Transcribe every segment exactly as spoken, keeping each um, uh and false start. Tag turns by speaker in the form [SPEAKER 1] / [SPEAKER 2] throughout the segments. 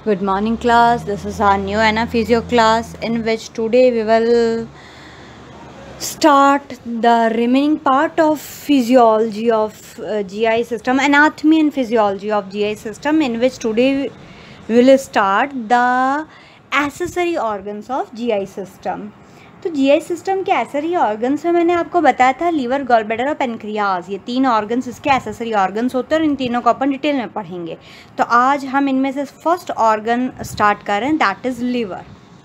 [SPEAKER 1] Good morning class, this is our new Anaphysio class in which today we will start the remaining part of physiology of uh, G I system, anatomy and physiology of G I system, in which today we will start the accessory organs of G I system. तो GI system के accessory organs में मैंने आपको बताया था liver, gall bladder और pancreas, ये तीन ऑर्गन्स इसके एसेसरी ऑर्गन्स होते हैं और इन तीनों को अपन डिटेल में पढ़ेंगे। तो आज हम इनमें से फर्स्ट ऑर्गन स्टार्ट कर रहे हैं, that is liver.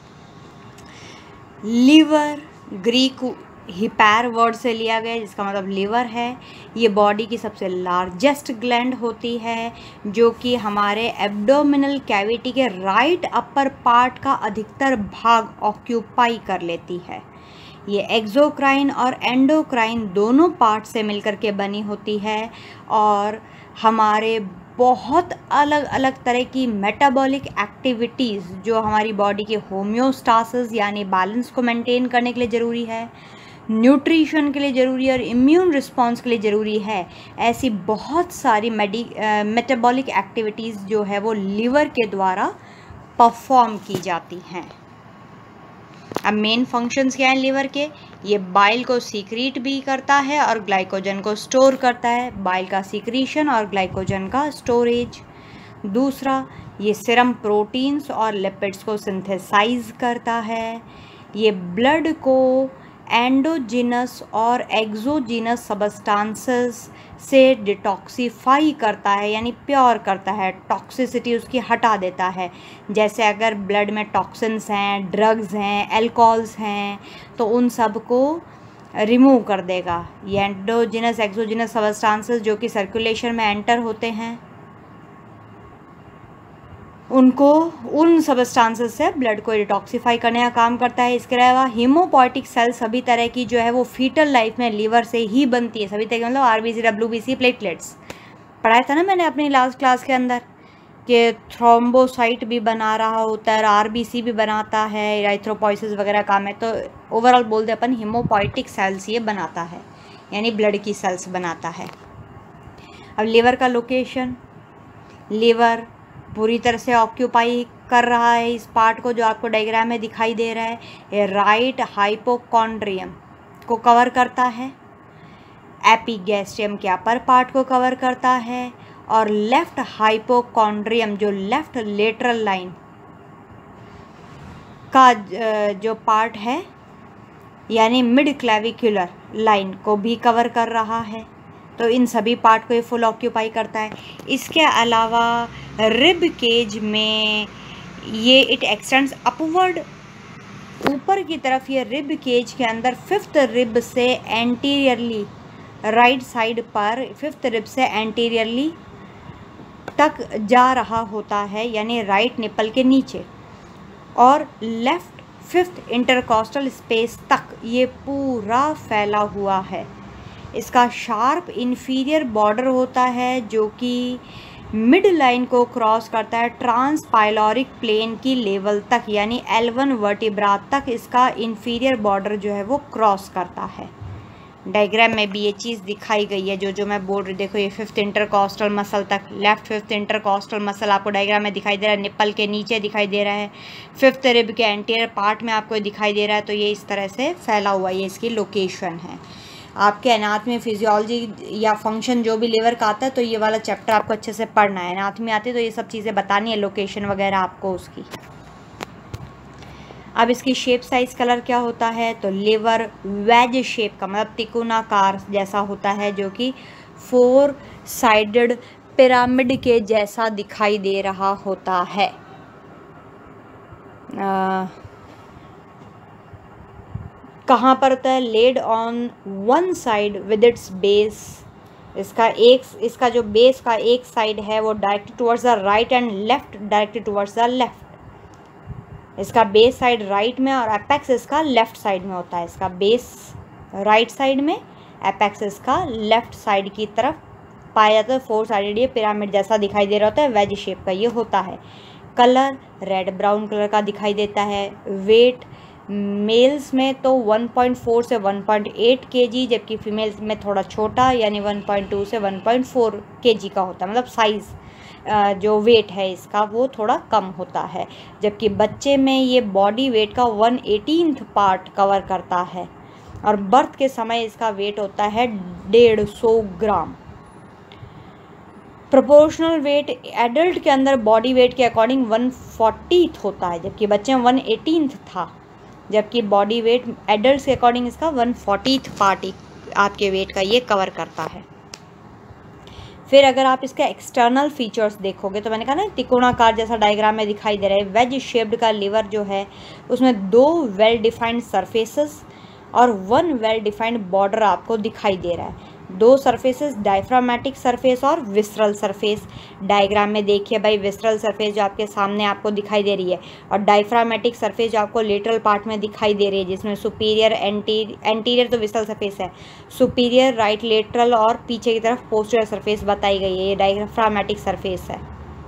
[SPEAKER 1] Liver Greek hepar word से लिया गया जिसका मतलब लीवर है। ये बॉडी की सबसे लार्जेस्ट ग्लैंड होती है जो कि हमारे एब्डोमिनल कैविटी के राइट अपर पार्ट का अधिकतर भाग ऑक्यूपाई कर लेती है। ये एक्सोक्राइन और एंडोक्राइन दोनों पार्ट से मिलकर के बनी होती है और हमारे बहुत अलग अलग तरह की मेटाबॉलिक एक्टिविटीज़ जो हमारी बॉडी के होम्योस्टासिस यानी बैलेंस को मेंटेन करने के लिए ज़रूरी है, न्यूट्रिशन के लिए ज़रूरी है और इम्यून रिस्पॉन्स के लिए ज़रूरी है, ऐसी बहुत सारी मेडी मेटाबॉलिक एक्टिविटीज़ जो है वो लीवर के द्वारा परफॉर्म की जाती हैं। अब मेन फंक्शंस क्या हैं लीवर के? ये बाइल को सीक्रीट भी करता है और ग्लाइकोजन को स्टोर करता है, बाइल का सीक्रीशन और ग्लाइकोजन का स्टोरेज। दूसरा, ये सीरम प्रोटीन्स और लिपिड्स को सिंथेसाइज करता है। ये ब्लड को एंडोजिनस और एक्सोजिनस सबस्टांसेस से डिटॉक्सीफाई करता है यानी प्योर करता है, टॉक्सिसिटी उसकी हटा देता है। जैसे अगर ब्लड में टॉक्सिन्स हैं, ड्रग्स हैं, एल्कोहल्स हैं तो उन सब को रिमूव कर देगा। ये एंडोजिनस एक्सोजिनस सबस्टांसेस जो कि सर्कुलेशन में एंटर होते हैं उनको उन सबस्टांसेस से ब्लड को डिटॉक्सिफाई करने का काम करता है। इसके अलावा हीमोपोइटिक सेल सभी तरह की जो है वो फीटल लाइफ में लीवर से ही बनती है, सभी तरह की, मतलब आरबीसी, डब्ल्यूबीसी, प्लेटलेट्स पढ़ाया था ना मैंने अपनी लास्ट क्लास के अंदर कि थ्रोम्बोसाइट भी बना रहा होता है, आरबीसी भी बनाता है, एरिथ्रोपोइसिस वगैरह काम है। तो ओवरऑल बोल दे अपन हीमोपोइटिक सेल्स ये बनाता है यानी ब्लड की सेल्स बनाता है। अब लीवर का लोकेशन, लीवर पूरी तरह से ऑक्यूपाई कर रहा है इस पार्ट को जो आपको डायग्राम में दिखाई दे रहा है। ये राइट हाइपोकॉन्ड्रियम को कवर करता है, एपिगैस्ट्रियम के अपर पार्ट को कवर करता है और लेफ्ट हाइपोकॉन्ड्रियम जो लेफ्ट लेटरल लाइन का जो पार्ट है यानी मिड क्लेविकुलर लाइन को भी कवर कर रहा है। तो इन सभी पार्ट को ये फुल ऑक्यूपाई करता है। इसके अलावा रिब केज में ये इट एक्सटेंड्स अपवर्ड, ऊपर की तरफ ये रिब केज के अंदर फिफ्थ रिब से एंटीरियरली राइट साइड पर फिफ्थ रिब से एंटीरियरली तक जा रहा होता है यानी राइट निपल के नीचे, और लेफ्ट फिफ्थ इंटरकॉस्टल स्पेस तक ये पूरा फैला हुआ है। इसका शार्प इन्फीरियर बॉर्डर होता है जो कि मिड लाइन को क्रॉस करता है ट्रांसपाइलोरिक प्लेन की लेवल तक यानी एल वन वर्टिब्रा तक इसका इन्फीरियर बॉर्डर जो है वो क्रॉस करता है। डायग्राम में भी ये चीज़ दिखाई गई है जो जो मैं बोल रही, देखो ये फिफ्थ इंटरकॉस्टल मसल तक, लेफ्ट फिफ्थ इंटरकॉस्टल मसल आपको डायग्राम में दिखाई दे रहा है, निप्पल के नीचे दिखाई दे रहा है, फिफ्थ रिब के एंटीरियर पार्ट में आपको दिखाई दे रहा है। तो ये इस तरह से फैला हुआ, ये इसकी लोकेशन है। आपके एनाटमी, फिजियोलॉजी या फंक्शन जो भी लीवर का आता है तो ये वाला चैप्टर आपको अच्छे से पढ़ना है। एनाटमी आती है तो ये सब चीज़ें बतानी है, लोकेशन वगैरह आपको उसकी। अब इसकी शेप, साइज, कलर क्या होता है? तो लीवर वेज शेप का मतलब तिकोनाकार जैसा होता है जो कि फोर साइडेड पिरामिड के जैसा दिखाई दे रहा होता है। आ, कहाँ पर होता है? Laid on one side with its base. इसका एक इसका जो बेस का एक साइड है वो directed towards the right and left directed towards the left. इसका बेस साइड राइट में और एपेक्स इसका लेफ्ट साइड में होता है। इसका बेस राइट साइड में, एपेक्स इसका लेफ्ट साइड की तरफ पाया जाता है। फोर साइडेड ये पिरामिड जैसा दिखाई दे रहा होता है, वेज शेप का ये होता है। कलर रेड ब्राउन कलर का दिखाई देता है। वेट मेल्स में तो वन पॉइंट फोर से वन पॉइंट एट केजी, जबकि फीमेल्स में थोड़ा छोटा यानी वन पॉइंट टू से वन पॉइंट फोर केजी का होता है, मतलब साइज़ जो वेट है इसका वो थोड़ा कम होता है। जबकि बच्चे में ये बॉडी वेट का वन एटीनथ पार्ट कवर करता है और बर्थ के समय इसका वेट होता है डेढ़ सौ ग्राम। प्रोपोर्शनल वेट एडल्ट के अंदर बॉडी वेट के अकॉर्डिंग वन फोर्टीथ होता है, जबकि बच्चे में वन एटीनथ था, जबकि बॉडी वेट एडल्ट के अकॉर्डिंग इसका वन फोर्टीथ पार्ट आपके वेट का ये कवर करता है। फिर अगर आप इसका एक्सटर्नल फीचर्स देखोगे तो मैंने कहा ना त्रिकोणाकार जैसा डायग्राम में दिखाई दे रहा है। वेज शेप्ड का लिवर जो है उसमें दो वेल डिफाइंड सरफेसेस और वन वेल डिफाइंड बॉर्डर आपको दिखाई दे रहा है। दो सरफेसेस डायफ्रामेटिक सरफेस और विसरल सरफेस। डायग्राम में देखिए भाई, विसरल सरफेस जो आपके सामने आपको दिखाई दे रही है और डायफ्रामेटिक सरफेस जो आपको लेटरल पार्ट में दिखाई दे रही है, जिसमें सुपीरियर एंटीरियर एंटीरियर तो विसरल सरफेस है, सुपीरियर राइट लेटरल और पीछे की तरफ पोस्टीरियर सरफेस बताई गई है, ये डायफ्रामेटिक सरफेस है।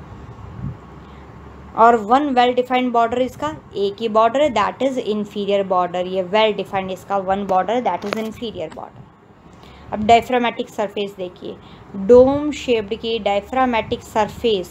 [SPEAKER 1] और वन वेल डिफाइंड बॉर्डर इसका एक ही बॉर्डर है, दैट इज इंफीरियर बॉर्डर। ये वेल डिफाइंड इसका one border, that is inferior border. अब डायफ्रामेटिक सरफेस देखिए, डोम शेप्ड की डायफ्रामेटिक सरफेस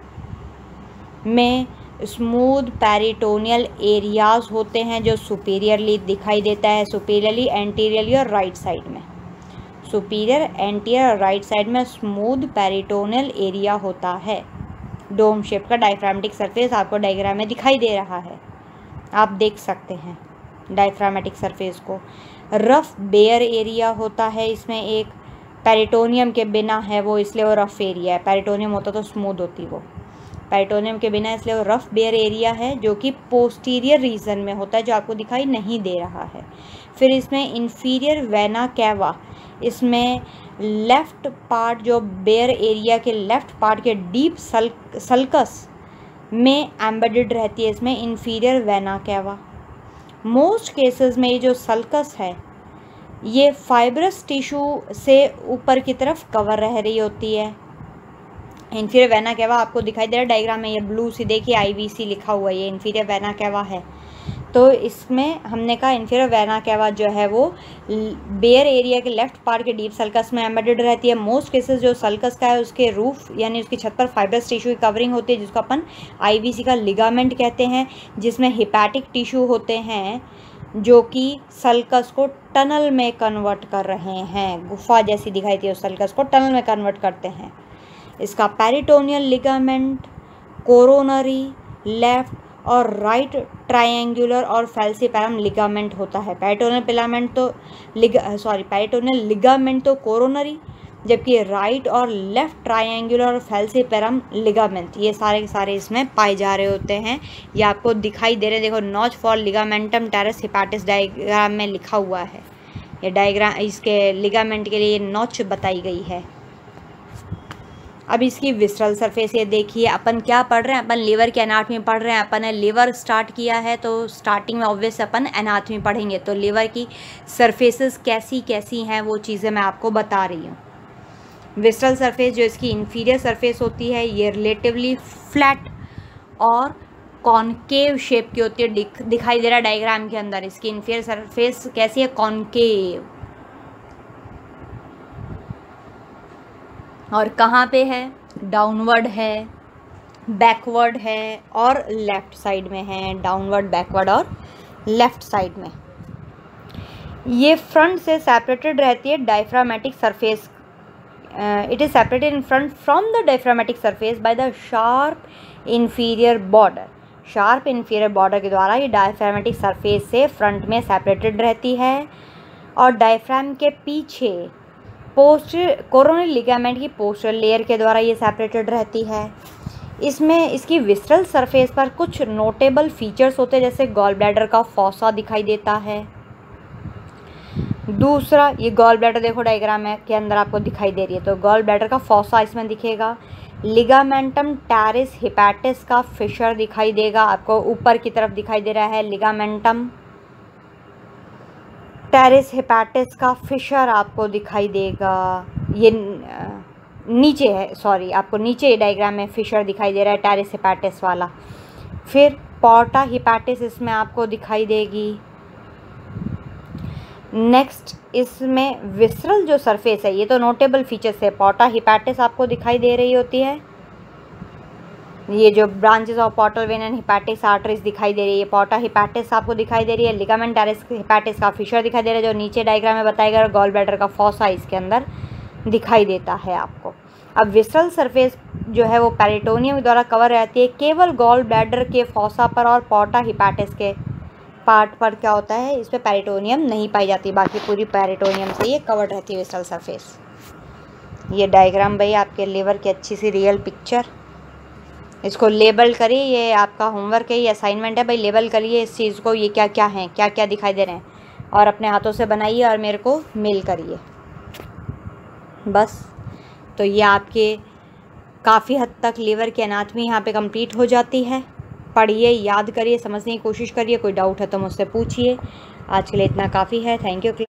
[SPEAKER 1] में स्मूथ पेरिटोनियल एरियाज होते हैं जो सुपीरियरली दिखाई देता है, सुपीरियरली एंटीरियरली और राइट साइड में। सुपीरियर एंटीरियर और राइट साइड में स्मूथ पेरिटोनियल एरिया होता है। डोम शेप का डायफ्रामेटिक सरफेस आपको डायग्राम में दिखाई दे रहा है, आप देख सकते हैं डायफ्रामेटिक सरफेस को। रफ बेयर एरिया होता है इसमें एक, पेरिटोनियम के बिना है वो इसलिए वो रफ एरिया है, पेरिटोनियम होता तो स्मूथ होती वो, पेरिटोनियम के बिना इसलिए वो रफ बेयर एरिया है जो कि पोस्टीरियर रीजन में होता है, जो आपको दिखाई नहीं दे रहा है। फिर इसमें इंफीरियर वेना कैवा, इसमें लेफ्ट पार्ट जो बेयर एरिया के लेफ्ट पार्ट के डीप सल सल्कस में एम्बेडेड रहती है, इसमें inferior vena cava. Most cases में ये जो सल्कस है ये फाइब्रस टिश्यू से ऊपर की तरफ कवर रह रही होती है। इंफीरियर वेना कैवा आपको दिखाई दे रहा है डायग्राम में, ये ब्लू सी देखिए आईवीसी लिखा हुआ है, ये इंफीरियर वेना कैवा है। तो इसमें हमने कहा इंफीरियर वेना कैवा जो है वो बेयर एरिया के लेफ्ट पार्ट के डीप सल्कस में एम्बेडेड रहती है। मोस्ट केसेस जो सल्कस का है उसके रूफ यानी उसकी छत पर फाइब्रस टिश्यू की कवरिंग होती है, जिसको अपन आईवीसी का लिगामेंट कहते हैं, जिसमें हिपैटिक टिश्यू होते हैं जो कि सल्कस को टनल में कन्वर्ट कर रहे हैं, गुफा जैसी दिखाई थी उस सल्कस को टनल में कन्वर्ट करते हैं। इसका पेरिटोनियल लिगामेंट, कोरोनरी, लेफ्ट और राइट ट्रायंगुलर और फैल्सीपैरम लिगामेंट होता है। पेरिटोनियल फिलामेंट तो लिगा सॉरी पेरिटोनियल लिगामेंट तो कोरोनरी, जबकि राइट और लेफ्ट ट्रायंगुलर और फैल्सीपैरम लिगामेंट ये सारे के सारे इसमें पाए जा रहे होते हैं। ये आपको दिखाई दे रहे हैं, देखो notch for ligamentum teres hepatis diagram में लिखा हुआ है, ये डायग्राम इसके लिगामेंट के लिए नॉच बताई गई है। अब इसकी विसरल सरफेस ये देखिए, अपन क्या पढ़ रहे हैं, अपन लीवर की एनाटॉमी पढ़ रहे हैं। अपन ने लीवर स्टार्ट किया है तो स्टार्टिंग में ऑब्वियस अपन एनाटॉमी पढ़ेंगे, तो लीवर की सरफेसेस कैसी कैसी हैं वो चीज़ें मैं आपको बता रही हूँ। विसरल सरफेस जो इसकी इंफीरियर सरफेस होती है ये रिलेटिवली फ्लैट और कॉनकेव शेप की होती है, दिख, दिखाई दे रहा है डायग्राम के अंदर। इसकी इंफीरियर सरफेस कैसी है, कॉनकेव। और कहाँ पे है, डाउनवर्ड है, बैकवर्ड है और लेफ़्ट साइड में है, डाउनवर्ड, बैकवर्ड और लेफ़्ट साइड में। ये फ्रंट से सेपरेटेड रहती है diaphragmatic surface, it is separated in front from the diaphragmatic surface by the sharp inferior border. Sharp inferior border के द्वारा ये डायफ्रामेटिक सरफेस से फ्रंट में सेपरेटेड रहती है और डायफ्राम के पीछे पोस्ट कोरोनरी लिगामेंट की पोस्टल लेयर के द्वारा ये सेपरेटेड रहती है। इसमें इसकी विसरल सरफेस पर कुछ नोटेबल फीचर्स होते हैं, जैसे गॉल ब्लैडर का फॉसा दिखाई देता है। दूसरा, ये गॉल ब्लैडर देखो डायग्राम में के अंदर आपको दिखाई दे रही है, तो गॉल ब्लैडर का फॉसा इसमें दिखेगा। लिगामेंटम टेरिस हिपैटिस का फिशर दिखाई देगा, आपको ऊपर की तरफ दिखाई दे रहा है लिगामेंटम टेरिस हिपैटिस का फिशर आपको दिखाई देगा। ये नीचे है, सॉरी आपको नीचे डायग्राम में फिशर दिखाई दे रहा है टेरिस हिपैटिस वाला। फिर पोर्टा हिपैटिस इसमें आपको दिखाई देगी। नेक्स्ट इसमें विसरल जो सरफेस है, ये तो नोटेबल फीचर्स है। पोर्टा हिपैटिस आपको दिखाई दे रही होती है, ये जो branches of portal vein and hepatic arteries दिखाई दे रही है, पोर्टा हिपैटिस आपको दिखाई दे रही है। लिगामेंटरिस हिपैटिस का फिशर दिखाई दे रहा है, जो नीचे डायग्राम में बताया गया। गॉल ब्लैडर का फॉसा इसके अंदर दिखाई देता है आपको। अब विसरल सरफेस जो है वो पेरिटोनियम द्वारा कवर रहती है, केवल गॉल ब्लैडर के फॉसा पर और पोर्टा हिपैटिस के पार्ट पर क्या होता है, इस पर पेरिटोनियम नहीं पाई जाती, बाकी पूरी पेरिटोनियम से ये कवर्ड रहती है विसरल सरफेस। ये डायग्राम भाई आपके लिवर की अच्छी सी रियल पिक्चर, इसको लेबल करिए, ये आपका होमवर्क है, ये असाइनमेंट है भाई। लेबल करिए इस चीज़ को, ये क्या क्या है, क्या क्या दिखाई दे रहे हैं, और अपने हाथों से बनाइए और मेरे को मेल करिए बस। तो ये आपके काफ़ी हद तक लिवर की एनाटमी यहाँ पे कंप्लीट हो जाती है। पढ़िए, याद करिए, समझने की कोशिश करिए। कोई डाउट है तो मुझसे पूछिए। आज के लिए इतना काफ़ी है। Thank you.